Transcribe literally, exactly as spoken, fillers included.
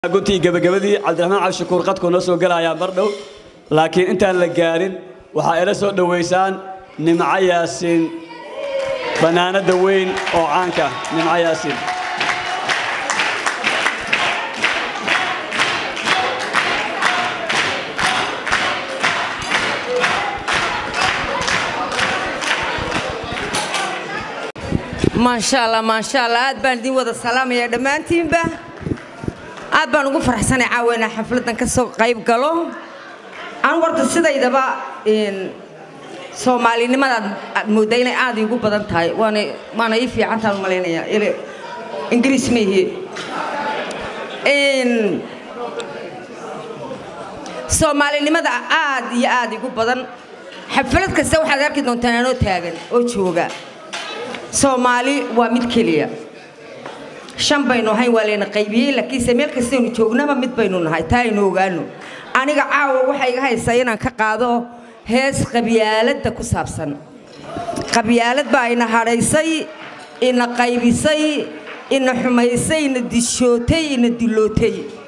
قلتي قبل قبلي عبد الرحمن عبد الشكور قد كنا سو قال يا بردو لكن أنت لقارن وحائل سو دويسان نمع ياسين بنانا دوين أو عنك نمع ياسين ما شاء الله ما شاء الله أد بان دي ودا السلام يا دمانتين به أد بان ugu faraxsan caawina xafladan ka soo qayb galo aan warta sida idaba in Soomaalinimada mooday inay aad ugu badan tahay waana maana ii fiican taan maleynaya ile Ingiriis meehi in Soomaalinimada aad iyo aad ugu badan xaflad kasta waxaad arki doontaan inoo taagan oo jooga Somali waa mid kaliya shan baynu hayn waleena qaybiyay laakiin meel kasta inuu joognaba mid baynu nahay taa inuu ogaano aniga caawa waxa iga haysaa inaan ka qaado hees qabyaalada ku saabsan qabyaalad baa ina hareysay ina qaybisay ina xumaysay ina dishootay ina dilootay